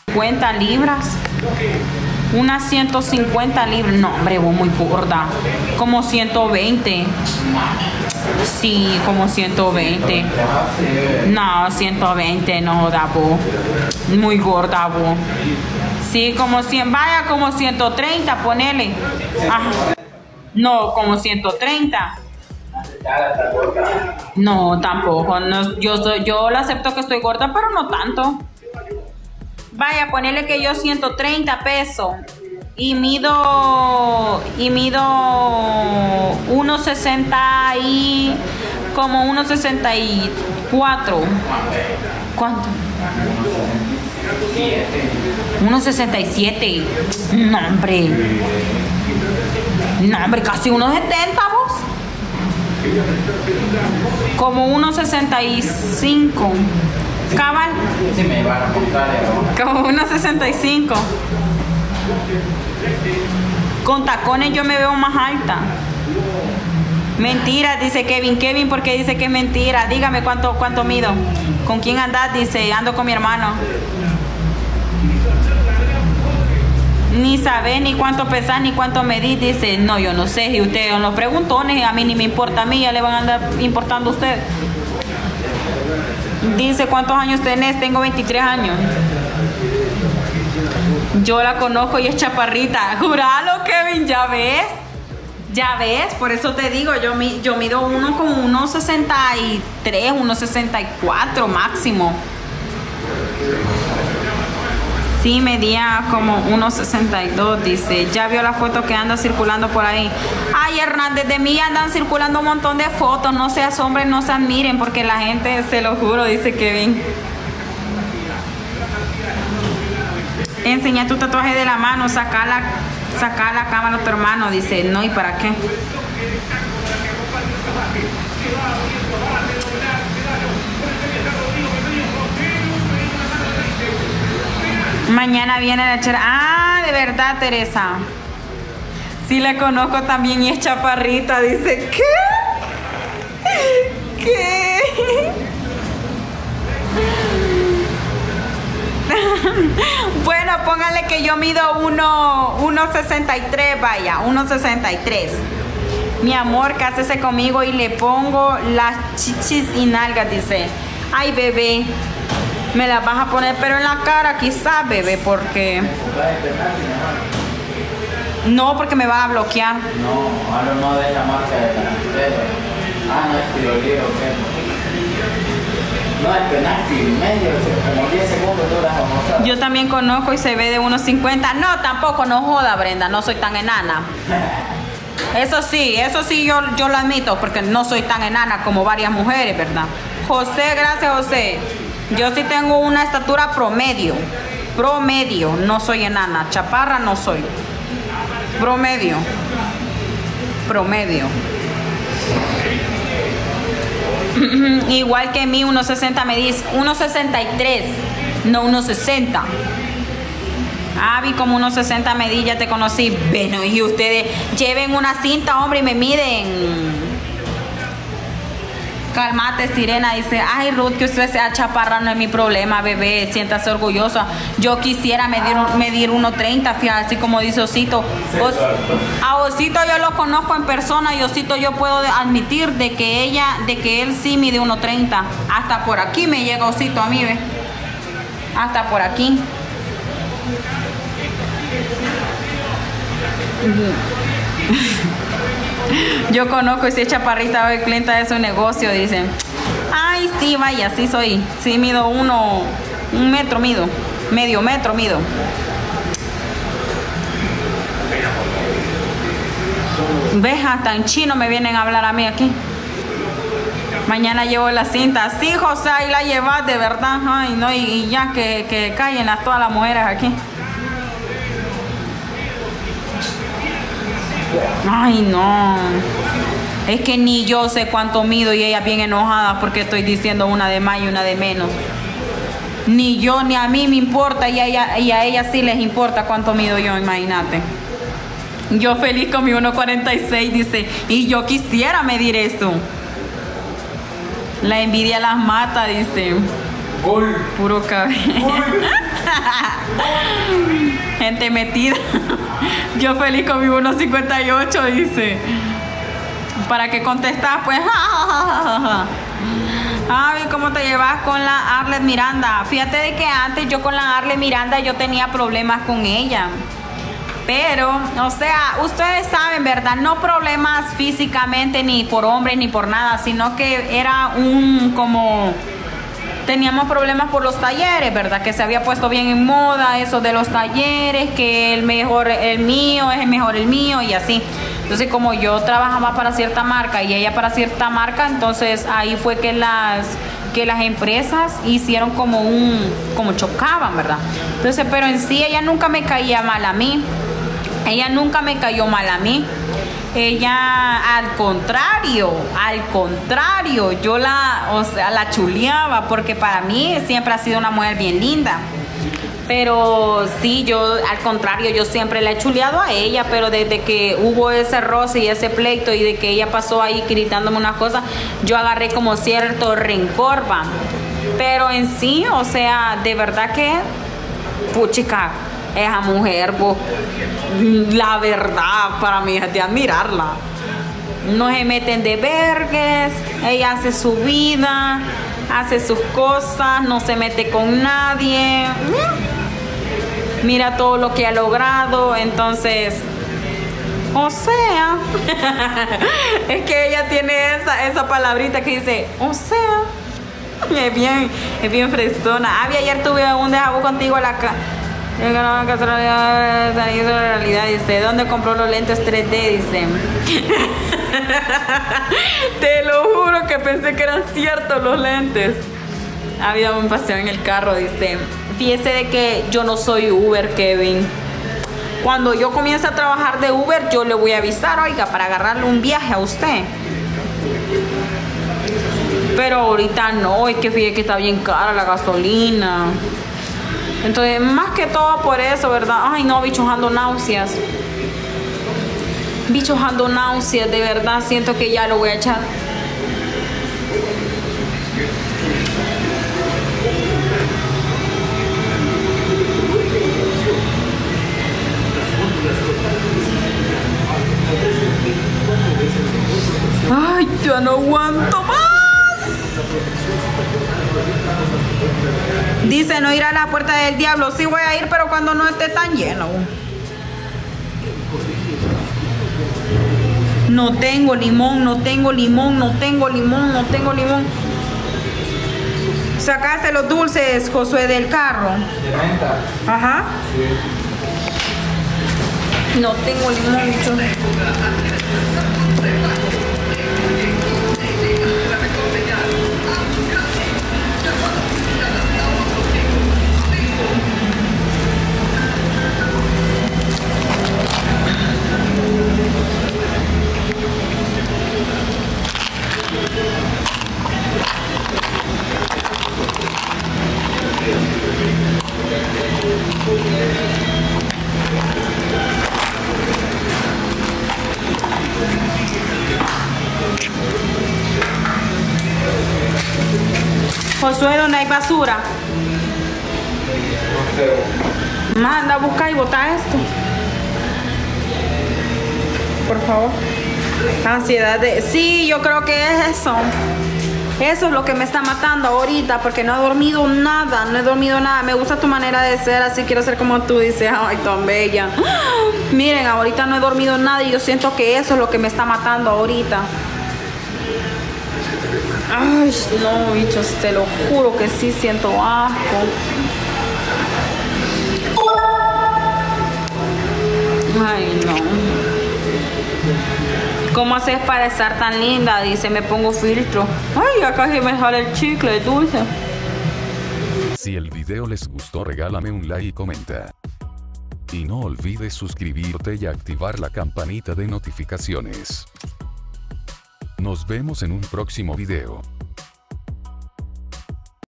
50 libras. Unas 150 libras. No, hombre, vos muy gorda. Como 120. Sí, como 120. No, 120 no da vos. Muy gorda vos. Sí, como 100. Vaya, como 130, ponele. Ajá. No, como 130. No, tampoco. No, yo la acepto que estoy gorda, pero no tanto. Vaya, ponerle que yo 130 pesos y mido 1,60 y como 1,64. ¿Cuánto? 1,67. No, hombre. No, hombre, casi 1,70 vos. Como 1,65. Cabal. Como 1,65. Con tacones yo me veo más alta. Mentira, dice Kevin. Kevin, ¿por qué dice que es mentira? Dígame cuánto mido. ¿Con quién andás? Dice, ando con mi hermano. Ni sabés ni cuánto pesás ni cuánto medís. Dice, no, yo no sé. Y ustedes son los preguntones, a mí ni me importa a mí, ya le van a andar importando a ustedes. Dice, ¿cuántos años tenés? Tengo 23 años. Yo la conozco y es chaparrita. Juralo, Kevin, ¿ya ves? ¿Ya ves? Por eso te digo, yo mido como 1,63, 1,64 máximo. Sí, medía como 1,62, dice. Ya vio la foto que anda circulando por ahí. Ay, Hernández, de mí andan circulando un montón de fotos. No seas hombre, no se admiren, porque la gente, se lo juro, dice Kevin. Enseña tu tatuaje de la mano, saca la cámara a tu hermano. Dice, no, ¿y para qué? Mañana viene la chera. Ah, de verdad, Teresa. Sí, la conozco también y es chaparrita. Dice, ¿qué? ¿Qué? Bueno, póngale que yo mido 1,63, vaya, 1,63. Mi amor, cásese conmigo y le pongo las chichis y nalgas, dice. Ay, bebé, me las vas a poner, pero en la cara quizás, bebé, porque... No, porque me va a bloquear. No, ahora no de la marca de la... Ah, no es tiroleo, ¿qué? No, es penalti, medio, como 10 segundos duras. Yo también conozco y se ve de 1,50. No, tampoco, no joda, Brenda, no soy tan enana. Eso sí, yo lo admito, porque no soy tan enana como varias mujeres, ¿verdad? José, gracias, José. Yo sí tengo una estatura promedio. Promedio, no soy enana. Chaparra no soy. Promedio. Promedio. Igual que mí, 1,60 me dice. 1,63. No 1,60. Vi como 1,60 medí, ya te conocí. Bueno, y ustedes lleven una cinta, hombre, y me miden. Calmate, Sirena, dice, ay, Ruth, que usted sea chaparra no es mi problema, bebé, siéntase orgullosa. Yo quisiera medir 1,30, fíjate, así como dice Osito. A Osito yo lo conozco en persona y Osito yo puedo admitir de que él sí mide 1,30. Hasta por aquí me llega Osito a mí, ve. Hasta por aquí. Yo conozco y si es chaparrita hoy clienta de su negocio, dicen. Ay, sí, vaya, sí soy. Sí, mido un metro mido. Medio metro mido. ¿Ves? Hasta en chino me vienen a hablar a mí aquí. Mañana llevo la cinta. Sí, José, ahí la llevas de verdad. Ay, no, y ya que callen todas las mujeres aquí. Ay, no. Es que ni yo sé cuánto mido y ella bien enojada porque estoy diciendo una de más y una de menos. Ni yo, ni a mí me importa y a ella sí les importa cuánto mido yo, imagínate. Yo feliz con mi 1,46, dice, y yo quisiera medir eso. La envidia las mata, dice. Gol. Puro cabello. Gente metida. Yo feliz con mi 1.58, dice. ¿Para qué contestas? Pues, ay, ¿cómo te llevas con la Arlet Miranda? Fíjate de que antes yo con la Arlet Miranda yo tenía problemas con ella. Pero, o sea, ustedes saben, ¿verdad? No problemas físicamente, ni por hombres, ni por nada, sino que era como... Teníamos problemas por los talleres, ¿verdad? Que se había puesto bien en moda eso de los talleres, que el mejor el mío es el mejor el mío y así. Entonces, como yo trabajaba para cierta marca y ella para cierta marca, entonces ahí fue que las empresas hicieron como chocaban, ¿verdad? Entonces, pero en sí ella nunca me caía mal a mí. Ella nunca me cayó mal a mí. Ella, al contrario, yo la chuleaba, porque para mí siempre ha sido una mujer bien linda. Pero sí, yo, al contrario, yo siempre la he chuleado a ella, pero desde que hubo ese roce y ese pleito y de que ella pasó ahí gritándome unas cosas, yo agarré como cierto rencor, va. Pero en sí, o sea, de verdad que, puchica, esa mujer, vos, la verdad, para mí es de admirarla. No se meten de vergues, ella hace su vida, hace sus cosas, no se mete con nadie. Mira todo lo que ha logrado, entonces, o sea, es que ella tiene esa palabrita que dice, o sea, es bien fresona. Ayer tuve un déjà vu contigo a la realidad, dice, ¿dónde compró los lentes 3D? Dice. Te lo juro que pensé que eran ciertos los lentes. Había un paseo en el carro, dice. Fíjese de que yo no soy Uber, Kevin. Cuando yo comience a trabajar de Uber, yo le voy a avisar, oiga, para agarrarle un viaje a usted. Pero ahorita no, es que fíjate que está bien cara la gasolina. Entonces, más que todo por eso, ¿verdad? Ay, no, bichos, ando náuseas. Bichos, ando náuseas, de verdad, siento que ya lo voy a echar. Ay, ya no aguanto más. Dice no ir a la puerta del diablo. Sí voy a ir, pero cuando no esté tan lleno. No tengo limón, no tengo limón, no tengo limón, no tengo limón. Sacaste los dulces, Josué, del carro. ¿De menta? Ajá. Sí. No tengo limón, bicho. Josué, ¿dónde hay basura? No sé. Manda a buscar y botar esto. Por favor. Ansiedad de... Sí, yo creo que es eso. Eso es lo que me está matando ahorita, porque no he dormido nada, no he dormido nada. Me gusta tu manera de ser, así quiero ser como tú, dices, ay, tan bella. Miren, ahorita no he dormido nada y yo siento que eso es lo que me está matando ahorita. Ay, no, bichos, te lo juro que sí siento asco. Ay, no. ¿Cómo haces para estar tan linda? Dice, me pongo filtro. Ay, acá se me sale el chicle dulce. Si el video les gustó, regálame un like y comenta. Y no olvides suscribirte y activar la campanita de notificaciones. Nos vemos en un próximo video.